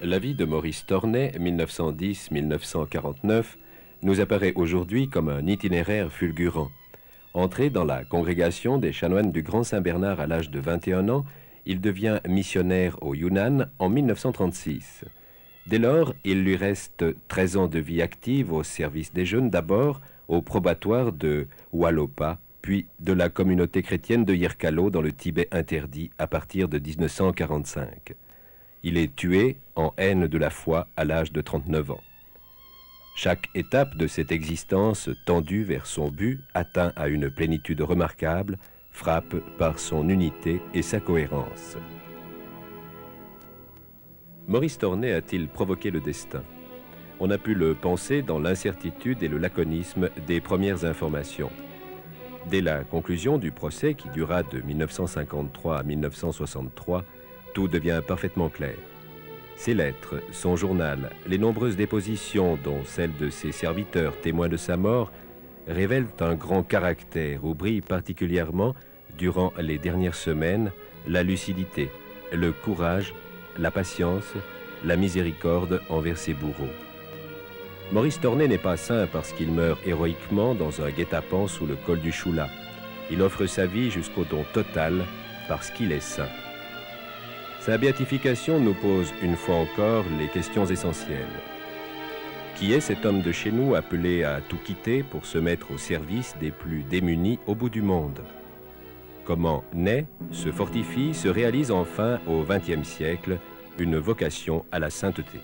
La vie de Maurice Tornet, 1910-1949, nous apparaît aujourd'hui comme un itinéraire fulgurant. Entré dans la congrégation des chanoines du Grand Saint-Bernard à l'âge de 21 ans, il devient missionnaire au Yunnan en 1936. Dès lors, il lui reste 13 ans de vie active au service des jeunes, d'abord au probatoire de Hualopa, puis de la communauté chrétienne de Yirkalo dans le Tibet interdit à partir de 1945. Il est tué en haine de la foi à l'âge de 39 ans. Chaque étape de cette existence tendue vers son but, atteint à une plénitude remarquable, frappe par son unité et sa cohérence. Maurice Tornet a-t-il provoqué le destin? On a pu le penser dans l'incertitude et le laconisme des premières informations. Dès la conclusion du procès qui dura de 1953 à 1963, tout devient parfaitement clair. Ses lettres, son journal, les nombreuses dépositions, dont celles de ses serviteurs témoins de sa mort, révèlent un grand caractère où brille particulièrement, durant les dernières semaines, la lucidité, le courage, la patience, la miséricorde envers ses bourreaux. Maurice Tornet n'est pas saint parce qu'il meurt héroïquement dans un guet-apens sous le col du Choula. Il offre sa vie jusqu'au don total parce qu'il est saint. Sa béatification nous pose une fois encore les questions essentielles. Qui est cet homme de chez nous appelé à tout quitter pour se mettre au service des plus démunis au bout du monde? Comment naît, se fortifie, se réalise enfin au XXe siècle une vocation à la sainteté?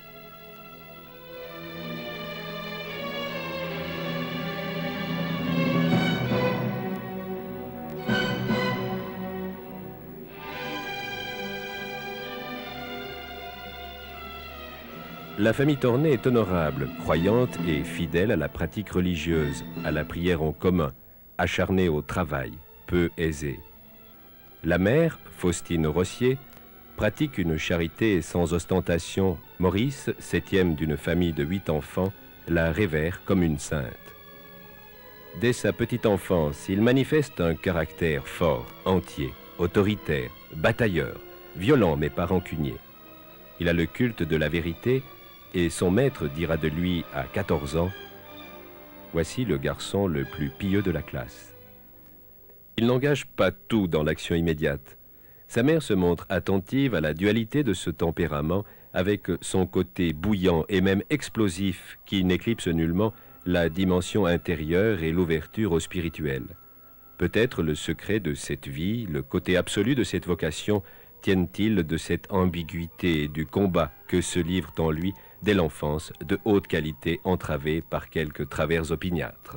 La famille Tornet est honorable, croyante et fidèle à la pratique religieuse, à la prière en commun, acharnée au travail, peu aisée. La mère, Faustine Rossier, pratique une charité sans ostentation. Maurice, septième d'une famille de 8 enfants, la révère comme une sainte. Dès sa petite enfance, il manifeste un caractère fort, entier, autoritaire, batailleur, violent mais pas rancunier. Il a le culte de la vérité et son maître dira de lui à 14 ans « Voici le garçon le plus pieux de la classe ». Il n'engage pas tout dans l'action immédiate. Sa mère se montre attentive à la dualité de ce tempérament avec son côté bouillant et même explosif qui n'éclipse nullement la dimension intérieure et l'ouverture au spirituel. Peut-être le secret de cette vie, le côté absolu de cette vocation, tiennent-ils de cette ambiguïté et du combat que se livrent en lui dès l'enfance de haute qualité entravée par quelques travers opiniâtres.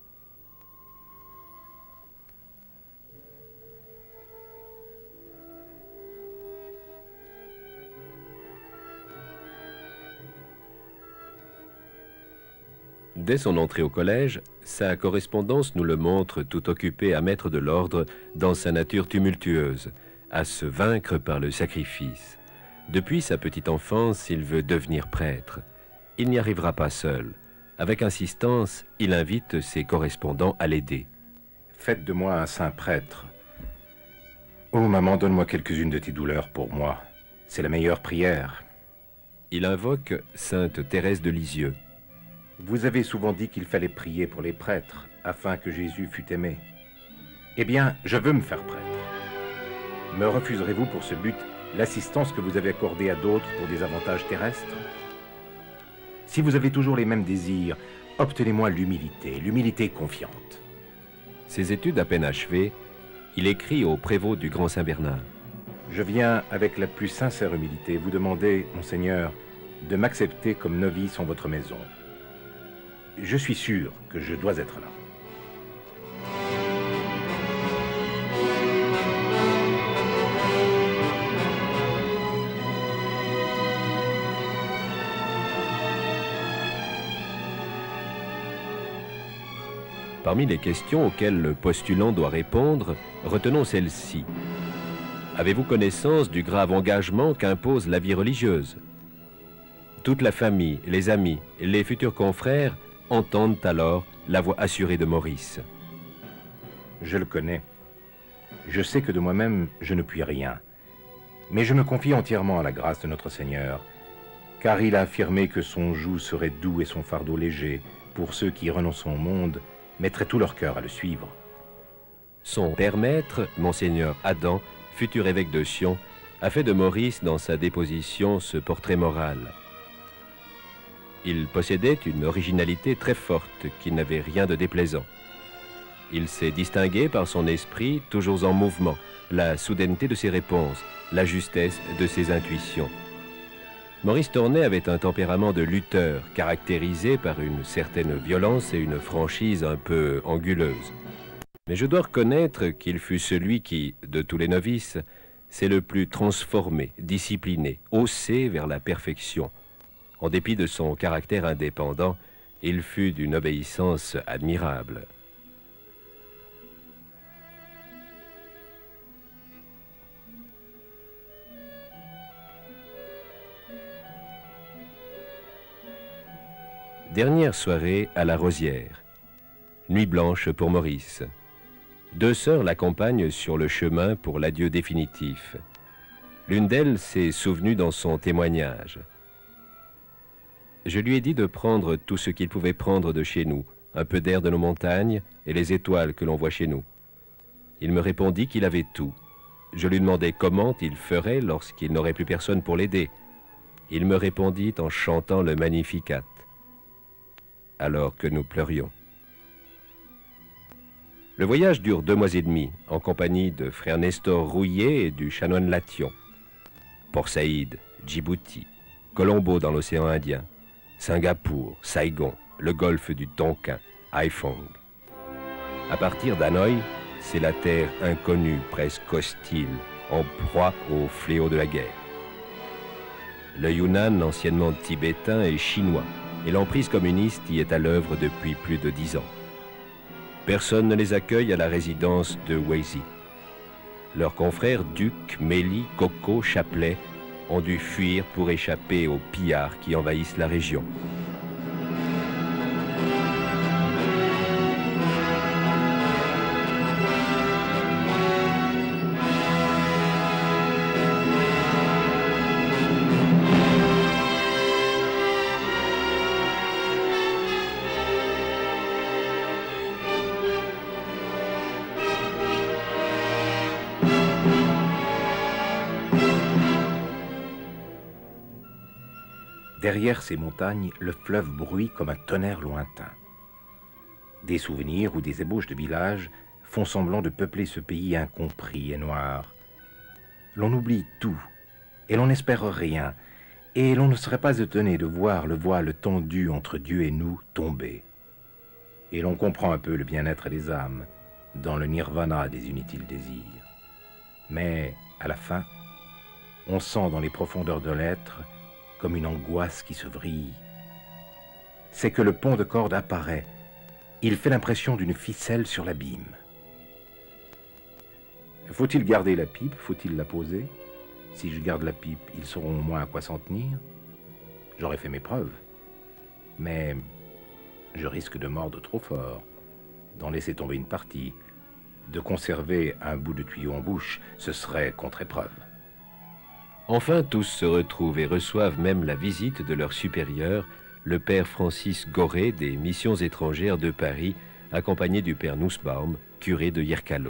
Dès son entrée au collège, sa correspondance nous le montre tout occupé à mettre de l'ordre dans sa nature tumultueuse, à se vaincre par le sacrifice. Depuis sa petite enfance, il veut devenir prêtre. Il n'y arrivera pas seul. Avec insistance, il invite ses correspondants à l'aider. Faites de moi un saint prêtre. Oh maman, donne-moi quelques-unes de tes douleurs pour moi. C'est la meilleure prière. Il invoque sainte Thérèse de Lisieux. Vous avez souvent dit qu'il fallait prier pour les prêtres, afin que Jésus fût aimé. Eh bien, je veux me faire prêtre. Me refuserez-vous pour ce but l'assistance que vous avez accordée à d'autres pour des avantages terrestres? Si vous avez toujours les mêmes désirs, obtenez-moi l'humilité confiante. Ses études à peine achevées, il écrit au prévôt du Grand Saint-Bernard. Je viens avec la plus sincère humilité vous demander, Monseigneur, de m'accepter comme novice en votre maison. Je suis sûr que je dois être là. Parmi les questions auxquelles le postulant doit répondre, retenons celle-ci. Avez-vous connaissance du grave engagement qu'impose la vie religieuse? Toute la famille, les amis, les futurs confrères entendent alors la voix assurée de Maurice. Je le connais. Je sais que de moi-même, je ne puis rien. Mais je me confie entièrement à la grâce de notre Seigneur car il a affirmé que son joug serait doux et son fardeau léger pour ceux qui, renonçant au monde, mettraient tout leur cœur à le suivre. Son père maître, Monseigneur Adam, futur évêque de Sion, a fait de Maurice dans sa déposition ce portrait moral. Il possédait une originalité très forte qui n'avait rien de déplaisant. Il s'est distingué par son esprit toujours en mouvement, la soudaineté de ses réponses, la justesse de ses intuitions. Maurice Tornet avait un tempérament de lutteur caractérisé par une certaine violence et une franchise un peu anguleuse. Mais je dois reconnaître qu'il fut celui qui, de tous les novices, s'est le plus transformé, discipliné, haussé vers la perfection. En dépit de son caractère indépendant, il fut d'une obéissance admirable. Dernière soirée à la Rosière. Nuit blanche pour Maurice. Deux sœurs l'accompagnent sur le chemin pour l'adieu définitif. L'une d'elles s'est souvenue dans son témoignage. Je lui ai dit de prendre tout ce qu'il pouvait prendre de chez nous, un peu d'air de nos montagnes et les étoiles que l'on voit chez nous. Il me répondit qu'il avait tout. Je lui demandai comment il ferait lorsqu'il n'aurait plus personne pour l'aider. Il me répondit en chantant le Magnificat, alors que nous pleurions. Le voyage dure 2 mois et demi, en compagnie de frère Nestor Rouillet et du chanoine Lation. Port Saïd, Djibouti, Colombo dans l'océan Indien, Singapour, Saigon, le golfe du Tonkin, Haiphong. À partir d'Hanoï, c'est la terre inconnue, presque hostile, en proie au fléau de la guerre. Le Yunnan, anciennement tibétain, est chinois, et l'emprise communiste y est à l'œuvre depuis plus de 10 ans. Personne ne les accueille à la résidence de Weizi. Leurs confrères Duc, Méli, Coco, Chapelet ont dû fuir pour échapper aux pillards qui envahissent la région. Derrière ces montagnes, le fleuve bruit comme un tonnerre lointain. Des souvenirs ou des ébauches de villages font semblant de peupler ce pays incompris et noir. L'on oublie tout, et l'on n'espère rien, et l'on ne serait pas étonné de voir le voile tendu entre Dieu et nous tomber. Et l'on comprend un peu le bien-être des âmes, dans le nirvana des inutiles désirs. Mais, à la fin, on sent dans les profondeurs de l'être comme une angoisse qui se vrille. C'est que le pont de corde apparaît. Il fait l'impression d'une ficelle sur l'abîme. Faut-il garder la pipe? Faut-il la poser? Si je garde la pipe, ils sauront au moins à quoi s'en tenir. J'aurais fait mes preuves. Mais je risque de mordre trop fort, d'en laisser tomber une partie. De conserver un bout de tuyau en bouche, ce serait contre-épreuve. Enfin, tous se retrouvent et reçoivent même la visite de leur supérieur, le père Francis Goré des missions étrangères de Paris, accompagné du père Nussbaum, curé de Jirkalo.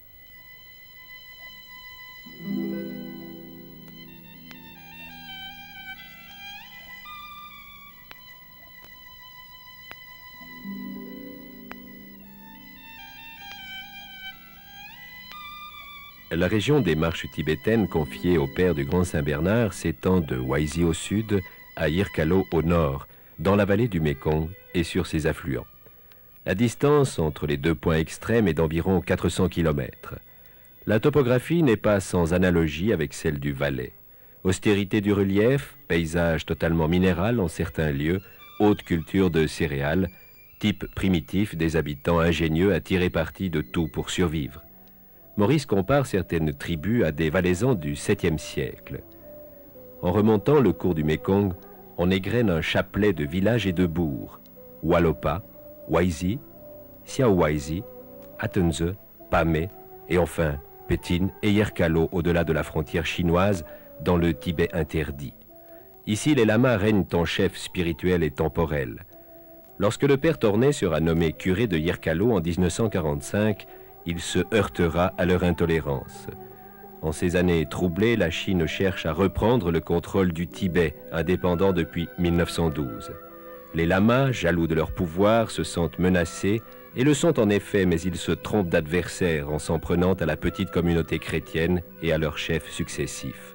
La région des marches tibétaines confiée au père du Grand Saint-Bernard s'étend de Weizi au sud à Jirkalo au nord, dans la vallée du Mékong et sur ses affluents. La distance entre les deux points extrêmes est d'environ 400 km. La topographie n'est pas sans analogie avec celle du Valais. Austérité du relief, paysage totalement minéral en certains lieux, haute culture de céréales, type primitif des habitants ingénieux à tirer parti de tout pour survivre. Maurice compare certaines tribus à des valaisans du 7e siècle. En remontant le cours du Mékong, on égrène un chapelet de villages et de bourgs. Walopa, Weizi, Siaowaisi, Atenze, Pamé et enfin Pétine et Jirkalo au-delà de la frontière chinoise dans le Tibet interdit. Ici, les lamas règnent en chef spirituel et temporel. Lorsque le père Tornet sera nommé curé de Yerkalo en 1945, il se heurtera à leur intolérance. En ces années troublées, la Chine cherche à reprendre le contrôle du Tibet, indépendant depuis 1912. Les lamas, jaloux de leur pouvoir, se sentent menacés et le sont en effet, mais ils se trompent d'adversaire en s'en prenant à la petite communauté chrétienne et à leurs chefs successifs.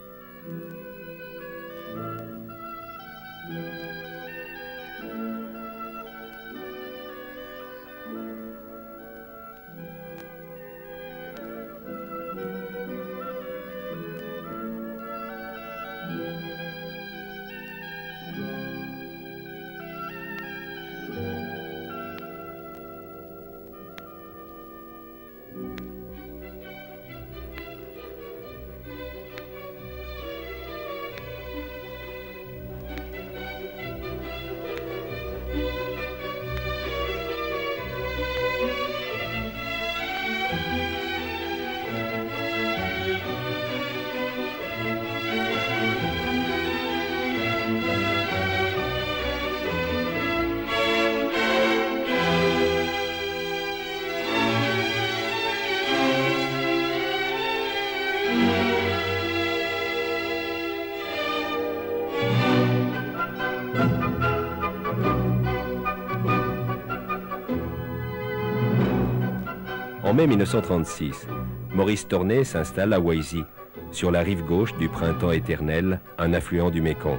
En mai 1936, Maurice Tornet s'installe à Huaizi, sur la rive gauche du printemps éternel, un affluent du Mékong.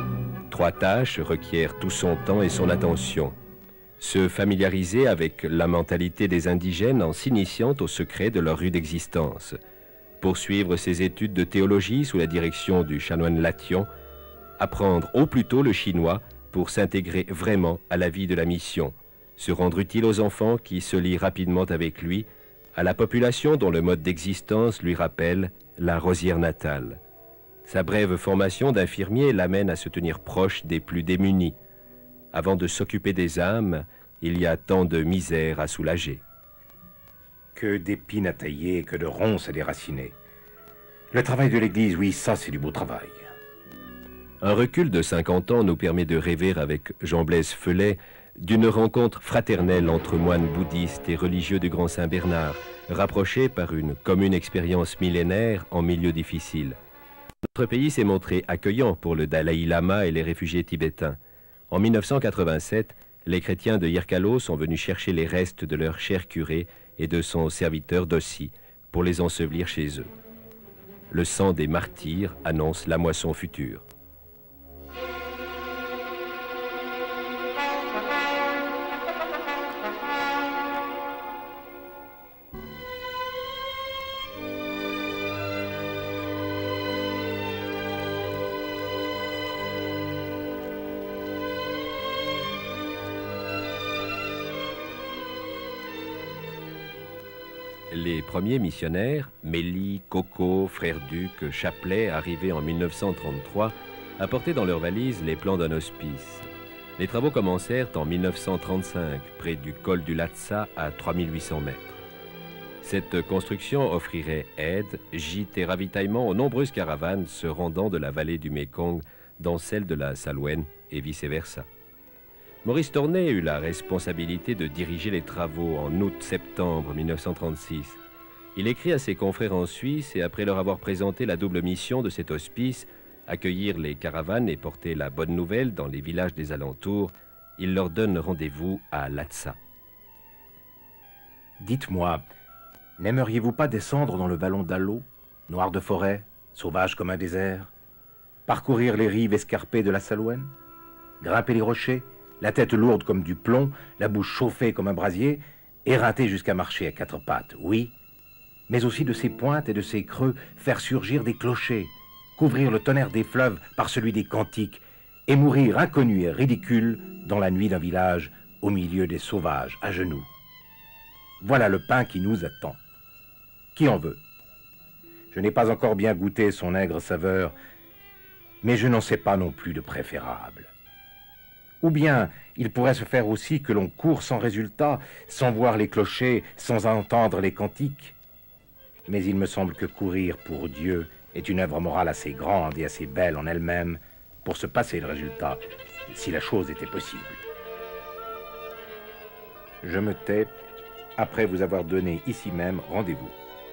3 tâches requièrent tout son temps et son attention. Se familiariser avec la mentalité des indigènes en s'initiant au secret de leur rude existence. Poursuivre ses études de théologie sous la direction du chanoine Lation. Apprendre au plus tôt le chinois pour s'intégrer vraiment à la vie de la mission. Se rendre utile aux enfants qui se lient rapidement avec lui, à la population dont le mode d'existence lui rappelle la rosière natale. Sa brève formation d'infirmier l'amène à se tenir proche des plus démunis. Avant de s'occuper des âmes, il y a tant de misère à soulager. Que d'épines à tailler, que de ronces à déraciner. Le travail de l'Église, oui, ça c'est du beau travail. Un recul de 50 ans nous permet de rêver avec Jean-Blaise Feulet d'une rencontre fraternelle entre moines bouddhistes et religieux du Grand Saint-Bernard, rapprochés par une commune expérience millénaire en milieu difficile. Notre pays s'est montré accueillant pour le Dalai Lama et les réfugiés tibétains. En 1987, les chrétiens de Yerkalo sont venus chercher les restes de leur cher curé et de son serviteur Dossi pour les ensevelir chez eux. Le sang des martyrs annonce la moisson future. Les premiers missionnaires, Mélie, Coco, Frère Duc, Chapelet, arrivés en 1933, apportaient dans leurs valises les plans d'un hospice. Les travaux commencèrent en 1935, près du col du Latsa, à 3800 mètres. Cette construction offrirait aide, gîte et ravitaillement aux nombreuses caravanes se rendant de la vallée du Mékong dans celle de la Salween et vice-versa. Maurice Tornet eut la responsabilité de diriger les travaux en août-septembre 1936. Il écrit à ses confrères en Suisse et après leur avoir présenté la double mission de cet hospice, accueillir les caravanes et porter la bonne nouvelle dans les villages des alentours, il leur donne rendez-vous à Latsa. Dites-moi, n'aimeriez-vous pas descendre dans le vallon d'Allo, noir de forêt, sauvage comme un désert, parcourir les rives escarpées de la Salween, grimper les rochers, la tête lourde comme du plomb, la bouche chauffée comme un brasier, éreinter jusqu'à marcher à 4 pattes, oui, mais aussi de ses pointes et de ses creux faire surgir des clochers, couvrir le tonnerre des fleuves par celui des cantiques, et mourir inconnu et ridicule dans la nuit d'un village au milieu des sauvages à genoux. Voilà le pain qui nous attend. Qui en veut? Je n'ai pas encore bien goûté son aigre saveur, mais je n'en sais pas non plus de préférable. Ou bien, il pourrait se faire aussi que l'on court sans résultat, sans voir les clochers, sans entendre les cantiques. Mais il me semble que courir pour Dieu est une œuvre morale assez grande et assez belle en elle-même pour se passer le résultat, si la chose était possible. Je me tais après vous avoir donné ici même rendez-vous.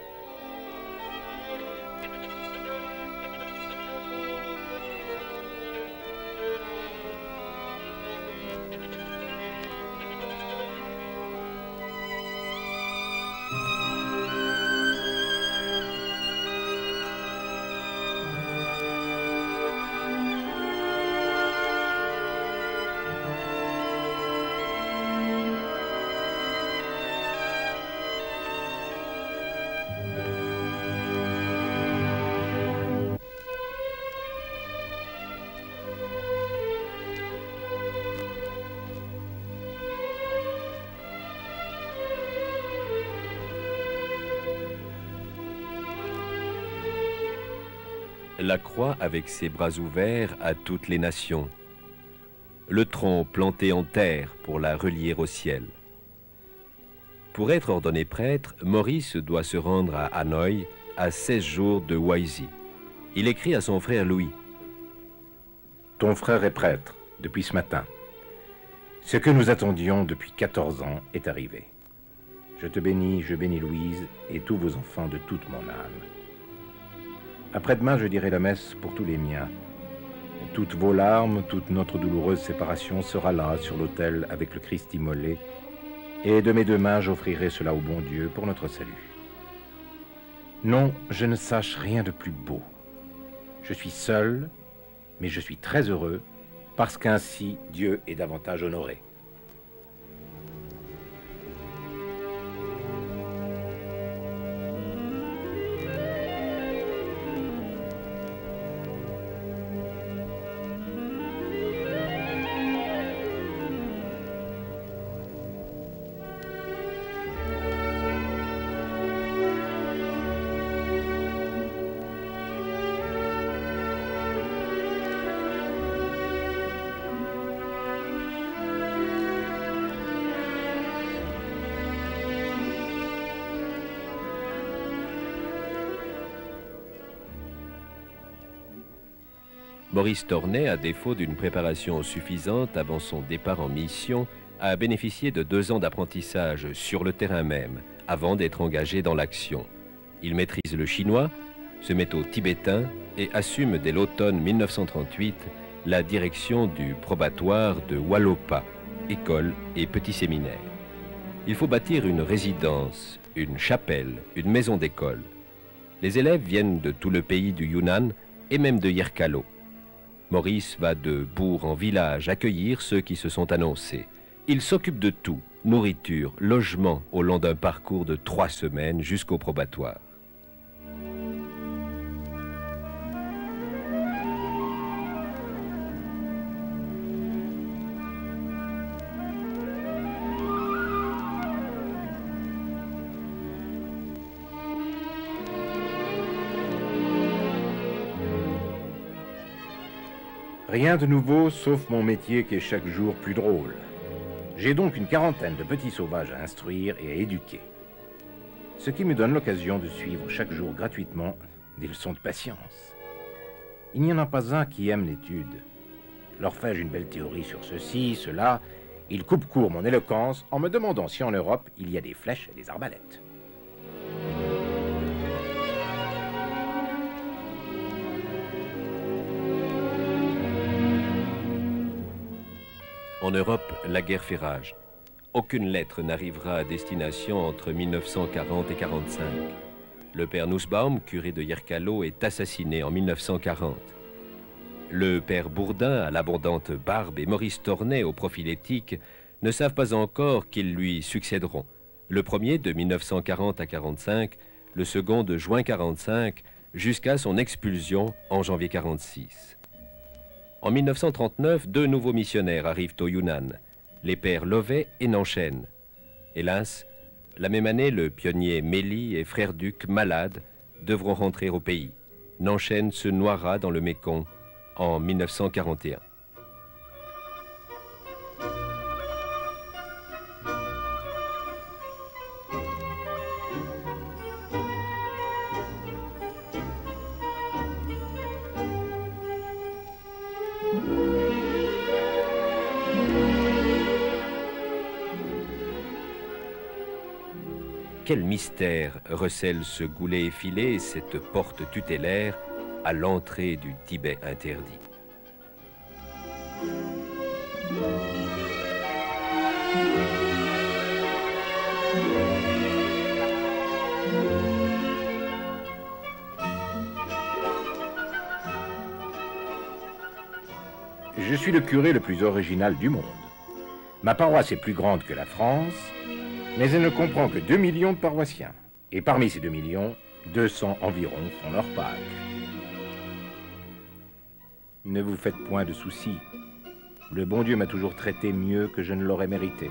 La croix avec ses bras ouverts à toutes les nations. Le tronc planté en terre pour la relier au ciel. Pour être ordonné prêtre, Maurice doit se rendre à Hanoï à 16 jours de Huaïzi. Il écrit à son frère Louis. Ton frère est prêtre depuis ce matin. Ce que nous attendions depuis 14 ans est arrivé. Je te bénis, je bénis Louise et tous vos enfants de toute mon âme. Après-demain, je dirai la messe pour tous les miens. Toutes vos larmes, toute notre douloureuse séparation sera là, sur l'autel, avec le Christ immolé, et de mes deux mains, j'offrirai cela au bon Dieu pour notre salut. Non, je ne sache rien de plus beau. Je suis seul, mais je suis très heureux, parce qu'ainsi Dieu est davantage honoré. Maurice Tornet, à défaut d'une préparation suffisante avant son départ en mission, a bénéficié de 2 ans d'apprentissage sur le terrain même, avant d'être engagé dans l'action. Il maîtrise le chinois, se met au tibétain et assume dès l'automne 1938 la direction du probatoire de Hualopa, école et petit séminaire. Il faut bâtir une résidence, une chapelle, une maison d'école. Les élèves viennent de tout le pays du Yunnan et même de Yerkalo. Maurice va de bourg en village accueillir ceux qui se sont annoncés. Il s'occupe de tout, nourriture, logement, au long d'un parcours de 3 semaines jusqu'au probatoire. Rien de nouveau, sauf mon métier qui est chaque jour plus drôle. J'ai donc une quarantaine de petits sauvages à instruire et à éduquer. Ce qui me donne l'occasion de suivre chaque jour gratuitement des leçons de patience. Il n'y en a pas un qui aime l'étude. Leur fais-je une belle théorie sur ceci, cela, ils coupent court mon éloquence en me demandant si en Europe il y a des flèches et des arbalètes. En Europe, la guerre fait rage. Aucune lettre n'arrivera à destination entre 1940 et 1945. Le père Nussbaum, curé de Yerkalo, est assassiné en 1940. Le père Bourdin, à l'abondante barbe, et Maurice Tornet, au profil éthique, ne savent pas encore qu'ils lui succéderont. Le premier de 1940 à 1945, le second de juin 1945, jusqu'à son expulsion en janvier 1946. En 1939, 2 nouveaux missionnaires arrivent au Yunnan, les pères Lovey et Nanchen. Hélas, la même année, le pionnier Méli et frère Duc, malades, devront rentrer au pays. Nanchen se noiera dans le Mékong en 1941. quel mystère recèle ce goulet effilé, cette porte tutélaire à l'entrée du Tibet interdit? Je suis le curé le plus original du monde. Ma paroisse est plus grande que la France, mais elle ne comprend que 2 millions de paroissiens. Et parmi ces 2 millions, 200 environ font leur Pâques. Ne vous faites point de soucis. Le bon Dieu m'a toujours traité mieux que je ne l'aurais mérité.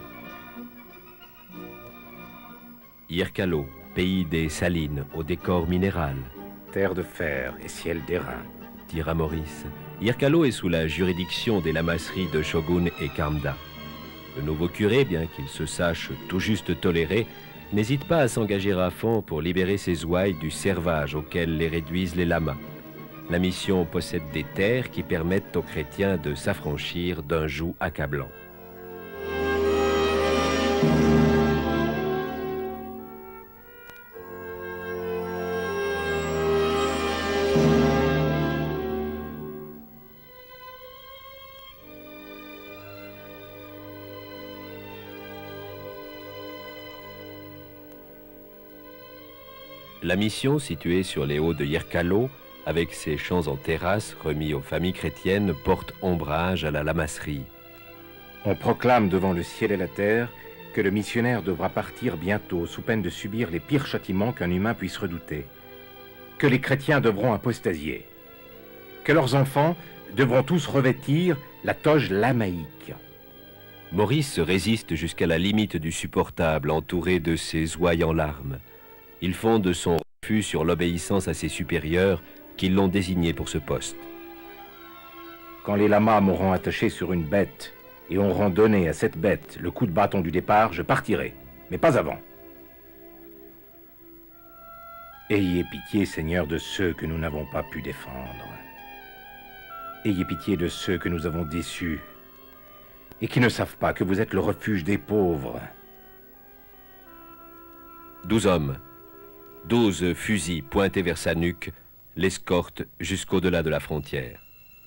Irkalo, pays des salines au décor minéral. Terre de fer et ciel d'airain. Dira Maurice, Irkalo est sous la juridiction des lamasseries de Shogun et Kamda. Le nouveau curé, bien qu'il se sache tout juste toléré, n'hésite pas à s'engager à fond pour libérer ses ouailles du servage auquel les réduisent les lamas. La mission possède des terres qui permettent aux chrétiens de s'affranchir d'un joug accablant. La mission, située sur les hauts de Irkalo, avec ses champs en terrasse remis aux familles chrétiennes, porte ombrage à la lamasserie. On proclame devant le ciel et la terre que le missionnaire devra partir bientôt sous peine de subir les pires châtiments qu'un humain puisse redouter. Que les chrétiens devront apostasier. Que leurs enfants devront tous revêtir la toge lamaïque. Maurice se résiste jusqu'à la limite du supportable, entouré de ses ouailles en larmes. Il fonde son refus sur l'obéissance à ses supérieurs qui l'ont désigné pour ce poste. Quand les lamas m'auront attaché sur une bête et auront donné à cette bête le coup de bâton du départ, je partirai, mais pas avant. Ayez pitié, Seigneur, de ceux que nous n'avons pas pu défendre. Ayez pitié de ceux que nous avons déçus et qui ne savent pas que vous êtes le refuge des pauvres. 12 hommes, 12 fusils pointés vers sa nuque, l'escortent jusqu'au-delà de la frontière.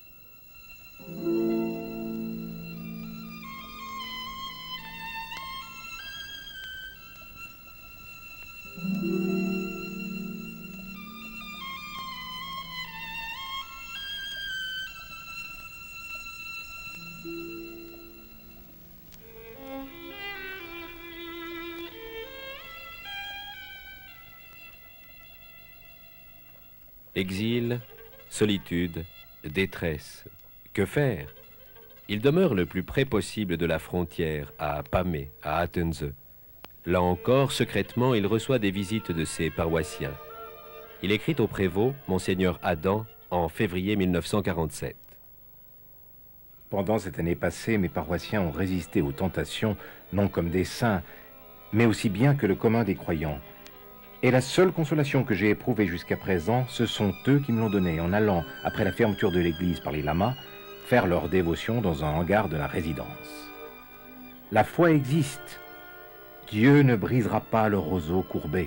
Exil, solitude, détresse. Que faire? Il demeure le plus près possible de la frontière, à Pamé, à Atenze. Là encore, secrètement, il reçoit des visites de ses paroissiens. Il écrit au prévôt, Monseigneur Adam, en février 1947. Pendant cette année passée, mes paroissiens ont résisté aux tentations, non comme des saints, mais aussi bien que le commun des croyants. Et la seule consolation que j'ai éprouvée jusqu'à présent, ce sont eux qui me l'ont donnée en allant, après la fermeture de l'église par les lamas, faire leur dévotion dans un hangar de la résidence. La foi existe. Dieu ne brisera pas le roseau courbé.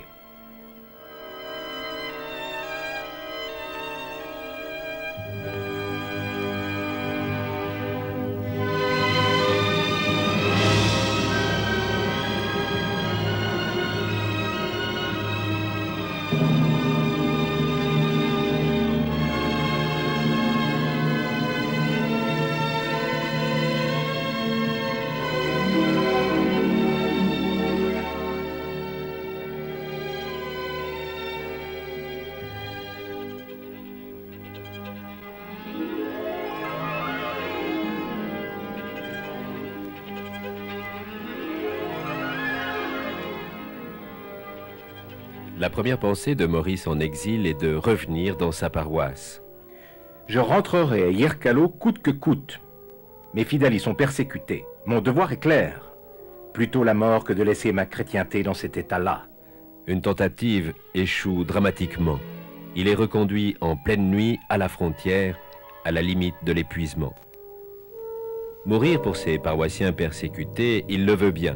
La première pensée de Maurice en exil est de revenir dans sa paroisse. Je rentrerai à Irkalo coûte que coûte. Mes fidèles y sont persécutés. Mon devoir est clair. Plutôt la mort que de laisser ma chrétienté dans cet état-là. Une tentative échoue dramatiquement. Il est reconduit en pleine nuit à la frontière, à la limite de l'épuisement. Mourir pour ses paroissiens persécutés, il le veut bien.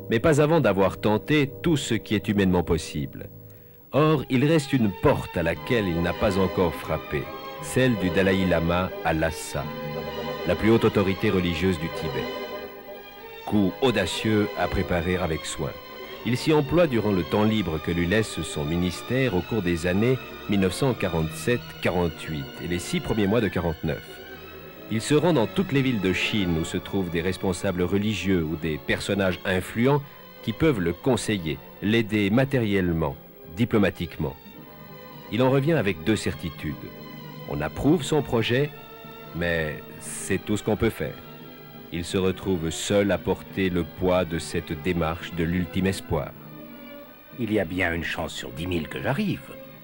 mais pas avant d'avoir tenté tout ce qui est humainement possible. Or, il reste une porte à laquelle il n'a pas encore frappé, celle du Dalai Lama à Lhasa, la plus haute autorité religieuse du Tibet. Coup audacieux à préparer avec soin. Il s'y emploie durant le temps libre que lui laisse son ministère au cours des années 1947-48 et les 6 premiers mois de 49. Il se rend dans toutes les villes de Chine où se trouvent des responsables religieux ou des personnages influents qui peuvent le conseiller, l'aider matériellement, diplomatiquement. Il en revient avec 2 certitudes. On approuve son projet, mais c'est tout ce qu'on peut faire. Il se retrouve seul à porter le poids de cette démarche de l'ultime espoir. Il y a bien une chance sur 10 000 que j'arrive.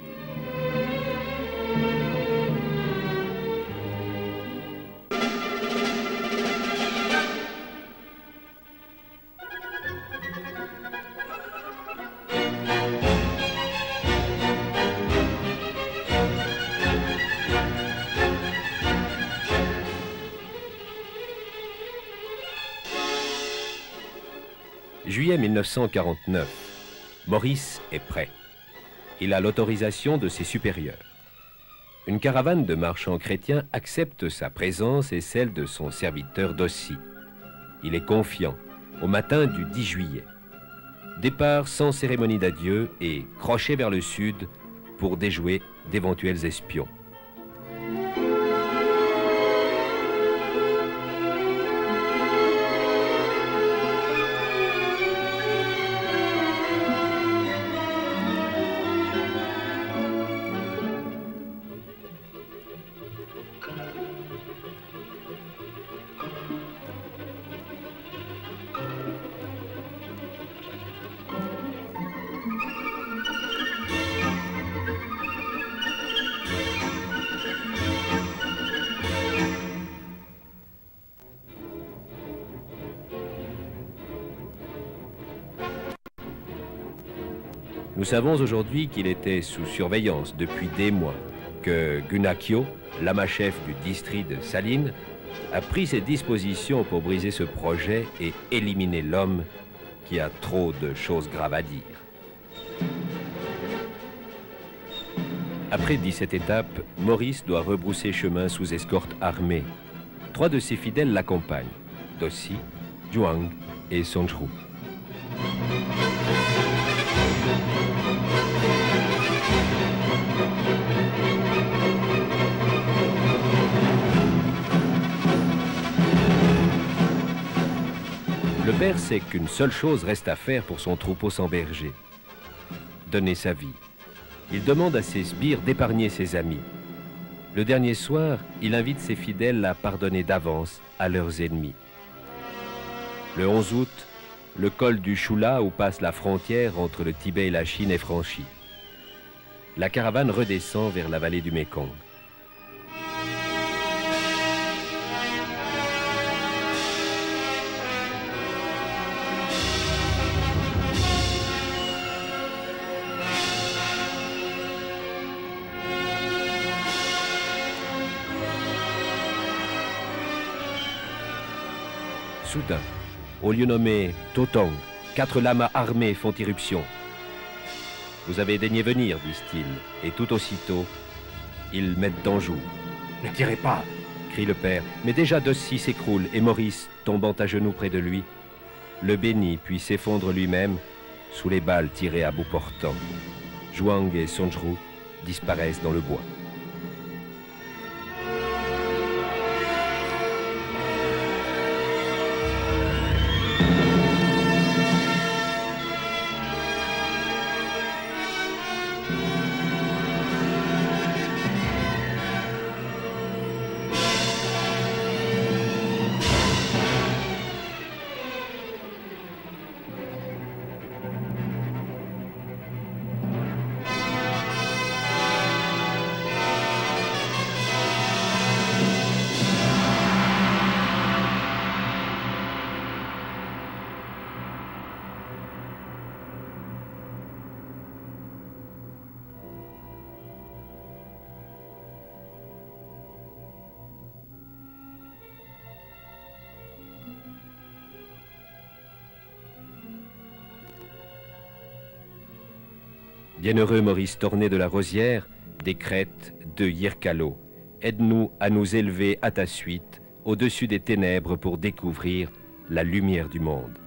Juillet 1949. Maurice est prêt. Il a l'autorisation de ses supérieurs. Une caravane de marchands chrétiens accepte sa présence et celle de son serviteur Dossi. Il est confiant, au matin du 10 juillet. Départ sans cérémonie d'adieu et crochet vers le sud pour déjouer d'éventuels espions. Nous savons aujourd'hui qu'il était sous surveillance depuis des mois, que Gunakyo, lama-chef du district de Salin, a pris ses dispositions pour briser ce projet et éliminer l'homme qui a trop de choses graves à dire. Après 17 étapes, Maurice doit rebrousser chemin sous escorte armée. 3 de ses fidèles l'accompagnent, Dossi, Zhuang et Sonjru. Le père sait qu'une seule chose reste à faire pour son troupeau sans berger. Donner sa vie. Il demande à ses sbires d'épargner ses amis. Le dernier soir, il invite ses fidèles à pardonner d'avance à leurs ennemis. Le 11 août, le col du Chula, où passe la frontière entre le Tibet et la Chine, est franchi. La caravane redescend vers la vallée du Mékong. Soudain, au lieu nommé Totong, 4 lamas armés font irruption. « Vous avez daigné venir, disent-ils, et tout aussitôt, ils mettent en joue. »« Ne tirez pas !» crie le père, mais déjà Dossi s'écroule et Maurice, tombant à genoux près de lui, le bénit puis s'effondre lui-même sous les balles tirées à bout portant. Zhuang et Sonjru disparaissent dans le bois. Bienheureux Maurice Torné de la Rosière, des Crêtes de Yircalo, aide-nous à nous élever à ta suite, au-dessus des ténèbres pour découvrir la lumière du monde.